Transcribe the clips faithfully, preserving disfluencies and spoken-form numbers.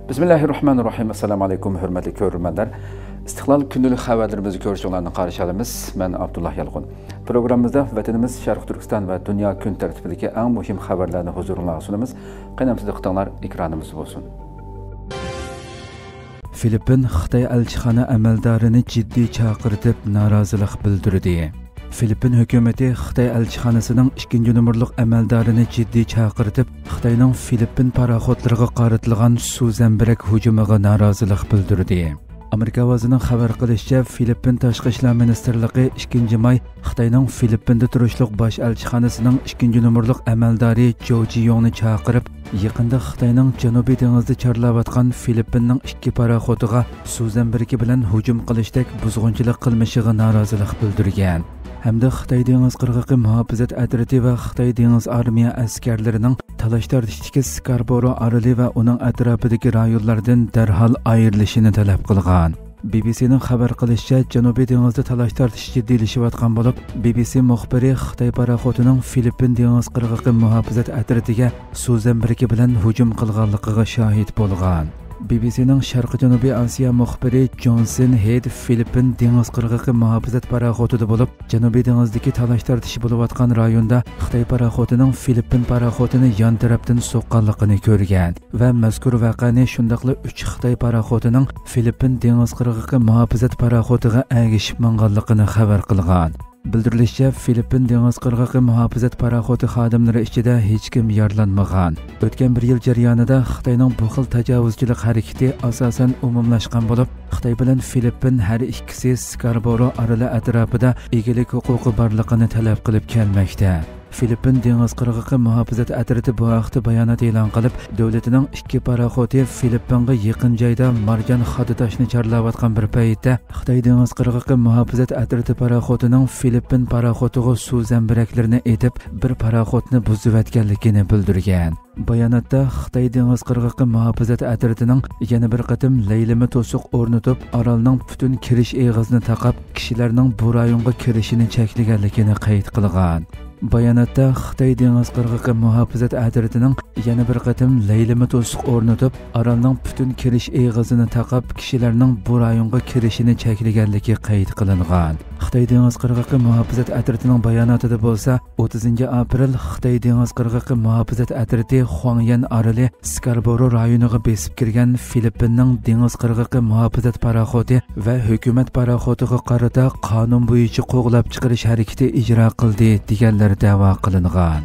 Bismillahirrahmanirrahim. Assalamu alaykum, hürmetli görürmenler. İstiklal gündəlik xəbərlərimizi görüşlərini qarşılayırıq. Mən Abdullah Yalğun. Proqramımızda vətənimiz Şərq Türkistan və dünya gün tərtibindəki ən mühim xəbərlərini huzuruna sunumuz. Qənəmsiz diqqətinizlər ekranımız olsun. Filippin Xitay elçixana əməldarını ciddi çağırtıb narazılıq bildirdi. Filippin hökuməti Xitay elçixanasının ikinci numurluq əməldarını ciddi çağırtıb Xitayning Filippin paraxodlarına qaratilgan su zəmbirək hücumiga narazılıq bildirdi. Amerika vazining xabar qilishicha, Filippin Tashqi ishlar ministrligi ikkinchi may Xitoyning Filippinda turishliq bosh elchixonasining ikkinchi numurliq amaldori Jo Jiyongni chaqirib, yaqinda Xitoyning Janubiy dengizda chorlayotgan Filippinning ikki paraxodiga suv zambirki bilan hujum qilishdek buzg'unchilik qilmishiga norozilik bildirgan. Hamda Xitoy dengiz qirg'oqi muhofizat atriti va Xitoy dengiz armiya askarlarining talash tortishdagi Skarboro oroli va uning atrofidagi rayonlardan darhol ayrilishini talab qilgan. B B C'ning xabar qilishicha, Janubiy dengizda talash tortish jiddiylashayotgan bo'lib, B B C muxbiri Xitoy paraxodining Filippin dengiz qirg'oqi muhofizat atritiga suv zambirki bilan hujum qilganligiga shohid bo'lgan. B B C'ning Sharqi Janubiy Osiyo muxbiri Johnson Head Filippin dengiz qirg'oqi muhofizat paraxodida bo'lib, Janubiy dengizdagi talash tortish bo'layotgan rayonda Xitoy paraxodining Filippin paraxodini yon tarafdan so'qqanligini ko'rgan va mazkur voqeani shundaqla uch Xitoy paraxodining Filippin dengiz qirg'oqi muhofizat paraxodiga agishib manganligini xabar qilgan. Bildirilishicha, Filippin dengiz qirg'oqi muhofizat paraxodi xodimlari ichida hech kim yaralanmagan. O'tgan bir yil jarayonida Xitoyning bu xil tajovuzchilik harakati asosan umumlashgan bo'lib, Xitoy bilan Filippin har ikkisi Skarboro oroli atrofida egilik huquqi borligini talab qilib kelmoqda. Filippin dengiz qirg'oqi muhofizat atriti bu haqda bayonot e'lon qilib, davlatining ikki paraxodi Filippinga yaqin joyda marjon xoditoshni chorlayotgan bir paytda Xitoy dengiz qirg'oqi muhofizat atriti paraxodining Filippin paraxodiga suv zambiraklarini etib, bir paraxodni buzayotganligini bildirgan. Bayonotda Xitoy dengiz qirg'oqi muhofizat atritining yana bir qatim laylimi to'siq o'rnatib, orolning butun kirish eg'izni taqab, kishilarning bu rayonga kirishini cheklaganligini qayd qilgan. Bayonotda Xitoy dengiz qirg'oqi muhofizat atritining yana bir qatim laylimi to'siq o'rnatib, orolning butun kirish eg'izini taqab, kishilarning bu rayonga kirishini cheklaganligi qayd qilingan. Xitoy dengiz qirg'oqi muhofizat atritining bayonotida bo'lsa, o'ttizinchi aprel Xitoy dengiz qirg'oqi muhofizat atriti Huangyan oroli Skarboro rayoniga besib kirgan Filippinning dengiz qirg'oqi muhofizat paraxodi va hukumat paraxodiga qarata qonun bo'yicha qo'g'lab chiqarish harakati ijro qildi deganlar da'vo qilingan.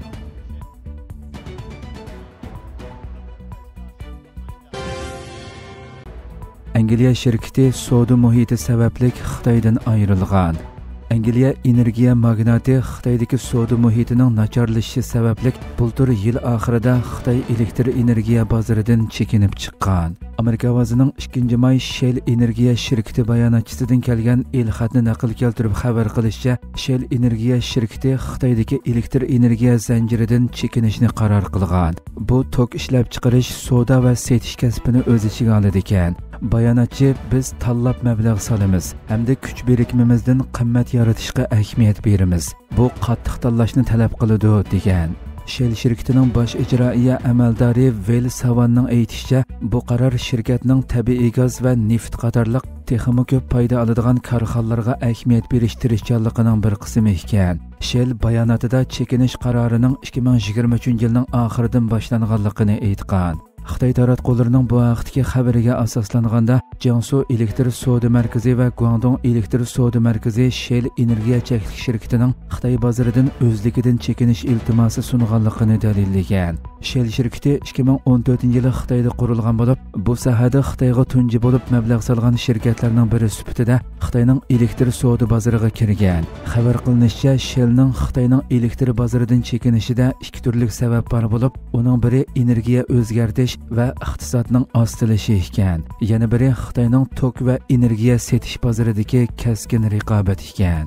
Angliya shirkati savdo muhiti sababli Xitoydan ayrilgan. Angliya energiya magnati Xitoydagi savdo muhitining nacharlashishi sababli bultur yil oxirida Xitoy elektr energiya bozoridan chekinib chiqqan. Amerika vazining ikkinchi may Shell energiya shirkati bayonotchisidan kelgan el-xatni naql keltirib xabar qilishicha, Shell energiya shirkati Xitoydagi elektr energiya zanjiridan chekinishni qaror qilgan. Bu tok ishlab chiqarish, savdo va setish kasbini o'z ichiga oladi ekan. Bayonotchi, biz tanlab mablag' solamiz hamda kuch birikmimizdan qimmat yaratishga ahamiyat beramiz. Bu qattiq tanlashni talab qiladi degan. Shell shirkatining bosh ijroiya amaldori Vel Savanning aytishicha, bu qaror shirkatning tabiiy gaz va neft qatorliq texnik ko'p foyda oladigan korxonalarga ahamiyat berish tirishchanligining bir qismi ekan. Shell bayonotida chekinish qarorining ikki ming yigirma uchinchi yilning oxiridan boshlanganligini aytgan. Xitoy taratqullarining bu vaqtdagi xabariga asoslanganda, Jiangsu elektr savdo markazi va Guangdong elektr savdo markazi Shell energiya cheklik shirkatining Xitoy bozoridan o'zligidan chekinish iltimosi sunganligini dalillagan. Shell shirkati ikki ming o'n to'rtinchi yili Xitoyda qurilgan bo'lib, bu sohada Xitoyga tunji bo'lib mablag' solgan shirkatlarning biri sifatida Xitoyning elektr savdo bozoriga kirgan. Xabar qilinishicha, Shellning Xitoyning elektr bozoridan chekinishida ikki turli sabab bor bo'lib, uning biri energiya o'zgartish va iqtisodning ostilishi ekan. Yana biri Xitoyning tok va energiya setish bozoridagi keskin raqobat ekan.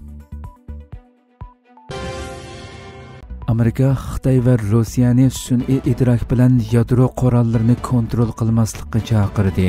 Amerika Xitoy va Rossiyani sun'iy idrok bilan yadro qurollarini kontrol qilmaslikka chaqirdi.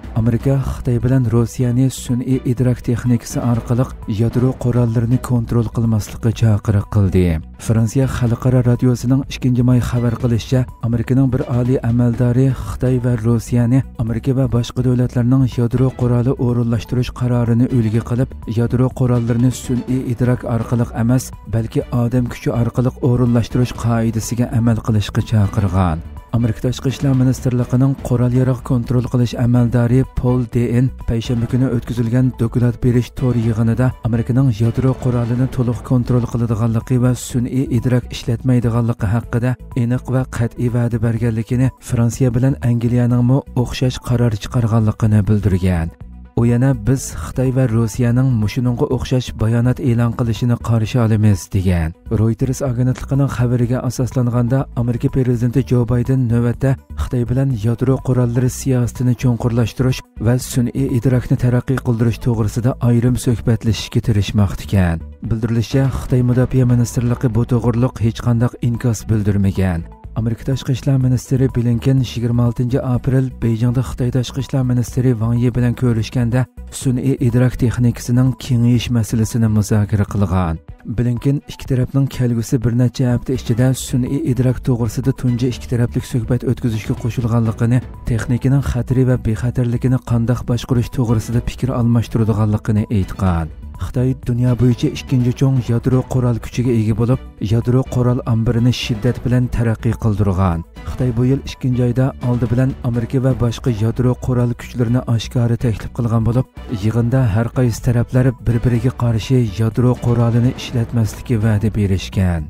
Amerika Xitoy bilan Rossiyani sun'iy idrok texnikasi orqali yadro qurollarini kontrol qilmaslikka chaqiriq qildi. Fransiya xalqaro radiosining ikkinchi may xabar qilishicha, Amerikaning bir oliy amaldori Xitoy va Rossiyani Amerika va boshqa davlatlarning yadro quroli o'rinlashtirish qarorini ulgi qilib, yadro qurollarini sun'iy idrok orqali emas, balki odam kuchi orqali o'rinlashtirish qoidasiga amal qilishga chaqirgan. Amerika Tashqi ishlar ministrligining qurol yarog' kontrol qilish amaldori Paul Dean payshanba kuni o'tkazilgan doklad berish to'r yig'inida Amerikaning yadro qurolini to'liq kontrol qiladiganligi va sun'iy idrok ishlatmaydiganligi haqida aniq va qat'iy va'da berganligini, Fransiya bilan Angliyaning mo o'xshash qaror chiqarganligini bildirgan. U yana biz Xitoy va Rossiyaning mushuningga o'xshash bayonot e'lon qilishini qarshi olamiz degan. Reuters agentligining xabariga asoslanganda, Amerika prezidenti Jo Bayden navbatda Xitoy bilan yadro qurollari siyosatini cho'nqurlashtirish va sun'iy idrokni taraqqiy qildirish to'g'risida ayrim suhbatlashishga tirishmoqda ekan. Bildirilishicha, Xitoy mudofaa ministrligi bu to'g'riliq hech qanday inkos bildirmagan. Amerika Tashqi ishlar ministri Blinken yigirma oltinchi aprel Beijingda Xitoy Tashqi ishlar ministri Wang Yi bilan ko'rishganda sun'iy idrok texnikasining kengayish masalasini muzokara qilgan. Blinken ikki tarafning kelgusi bir necha hafta ichida sun'iy idrok to'g'risida tunji ikki taraflik suhbat o'tkazishga qo'shilganligini, texnikaning xatri va bexatarligini qanday boshqarish to'g'risida fikr almashtiradiganligini aytgan. Xitoy dunyo bo'yicha ikkinchi cho'ng yadro qurol kuchiga ega bo'lib, yadro qurol ambarini shiddat bilan taraqqiy qildirgan. Xitoy bu yil ikkinchi oyda oldi bilan Amerika va boshqa yadro qurol kuchlarini oshkora taklif qilgan bo'lib, yig'inda har qaysi taraflar bir-biriga qarshi yadro qurolini ishlatmaslikka va'da berishgan.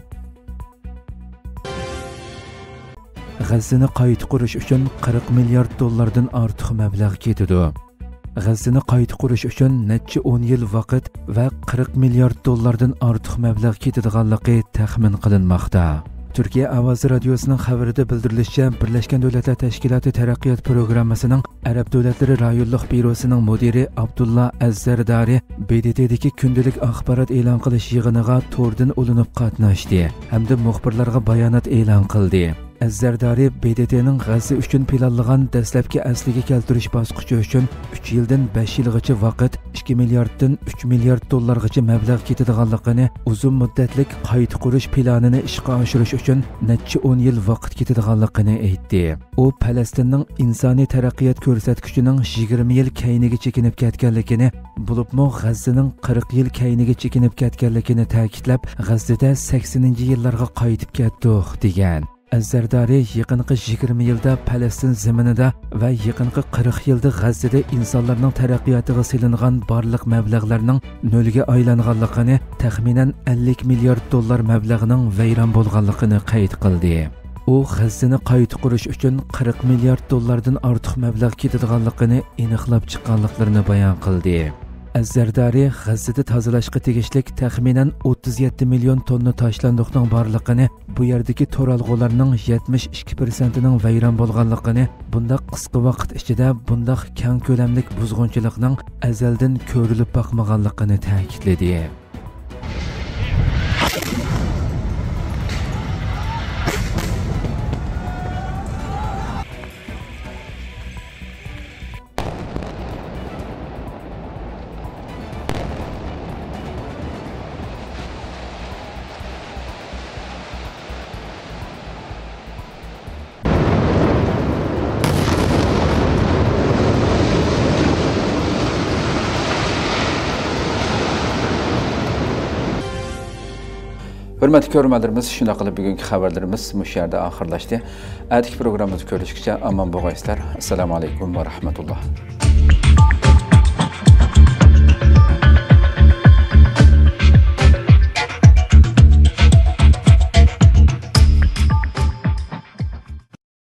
G'azzani qayta qurish uchun qirq milliard dollardan ortiq mablag' ketadi. G'azzani qayta qurish uchun necha o'n yil vaqt va qirq milliard dollardan ortiq mablag' ketadiganligi taxmin qilinmoqda. Turkiya Ovozi radiosining xabarida bildirilishicha, Birlashgan Davlatlar Tashkiloti taraqqiyot programmasining Arab davlatlari rayonlik byurosining mudiri Abdullah Az-Zardari B D T'dagi kundalik axborot e'lon qilish yig'iniga to'rdan ulinib qatnashdi hamda muxbirlarga bayonot e'lon qildi. Az-Zardari B D T'ning G'azza uchun planlagan dastlabki asliga keltirish bosqichi uchun uch yildan besh yilgacha vaqt, ikki milliarddan uch milliard dollargacha mablag' ketadiganligini, uzun muddatlik qayta qurish planini ishga oshirish uchun necha o'n yil vaqt ketadiganligini aytdi. U Falastinning insoniy taraqqiyot ko'rsatkichining yigirma yil keyniga chekinib ketganligini, bo'libmi G'azzaning qirq yil keyniga chekinib ketganligini ta'kidlab, G'azzada saksoninchi yillarga qaytib ketdik degan. Az-Zardari yaqinqi yigirma yilda Falastin zaminida va yaqinqi qirq yilda G'azzada insonlarning taraqqiyotiga silingan barliq mablag'larning nolga aylanganligini, taxminan ellik milliard dollar mablag'ining vayron bo'lganligini qayd qildi. U G'azzani qayta qurish uchun qirq milliard dollardan ortiq mablag' ketadiganligini aniqlab chiqqanliklarini bayon qildi. Az-Zardari G'azzada tozalashga tegishli taxminan o'ttiz yetti million tonna tashlandiqning borligini, bu yerdagi to'ralg'ularning yetmish ikki persentining vayron bo'lganligini, bundaq qisqa vaqt ichida bundaq keng ko'lamlik buzg'unchilikning azaldan ko'rilib boqmaganligini ta'kidladi. Hürmetli görürmenlerimiz, şuna qilib bugungi xabarlarimiz mush yerda oxirlashdi. Atigi programmamizni ko'rishguncha aman bo'lg'aysizlar. Assalomu alaykum va rahmatulloh.